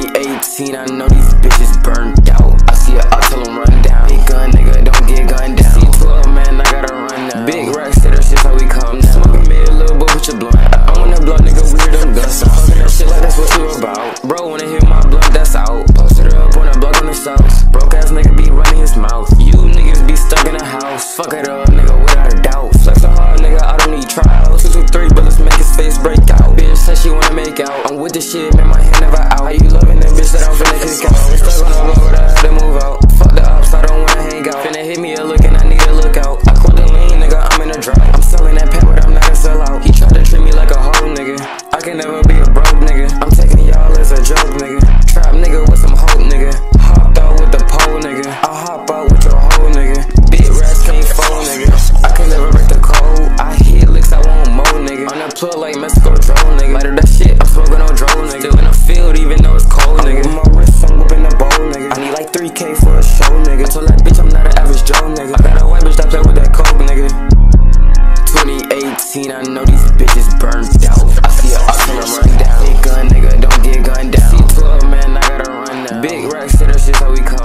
2018, I know these bitches burned out. I see her up till I'm run down. Big gun nigga, don't get gunned down. C12 man, I gotta run now. Big racks to that shit, how we come down. Smoking mid, little boy with your blunt. I wanna blow nigga weird, them guns. I'm fucking that shit like that's what you about. Bro, wanna hit my blunt, that's out. Posted her up on a block on the south. Broke ass nigga be running his mouth. You niggas be stuck in the house. Fuck it up, nigga, without a doubt. Flex a hard nigga, I don't need trials. 2, 2, 3 bullets make his face break out. Bitch said she wanna make out. I'm with this shit, man, my hand never out. How you loving that bitch that I'm finna kick out? I'm stuck on the block, but I had to move out. Fuck the ops, I don't wanna hang out. Finna hit me a look and I need a lookout. I quit the lean, nigga, I'm in a drought. I'm selling that pet, but I'm not a sellout. He tried to treat me like a hoe, nigga. I can never be a broke nigga. I'm taking y'all as a joke, nigga. Trap nigga with some hope, nigga. Hopped out with the pole, nigga. I hop out with your hoe, nigga. Big rats can't fold, nigga. I can never break the code. I hit licks, I won't mow, nigga. On that plug like Mexico drone, nigga. Lighter that shit, I'm smoking on drone, nigga. Still in the field, even though it's cold, nigga. On my wrist, I'm whipping the bowl, nigga. I need like 3K for a show, nigga. I told that bitch I'm not an average Joe, nigga. I got a white bitch that play with that coke, nigga. 2018, I know these bitches burned out. I see her up till I'm run down. Big gun nigga, don't get gunned down. C12 man, I gotta run now. Big racks to that shit, how we come.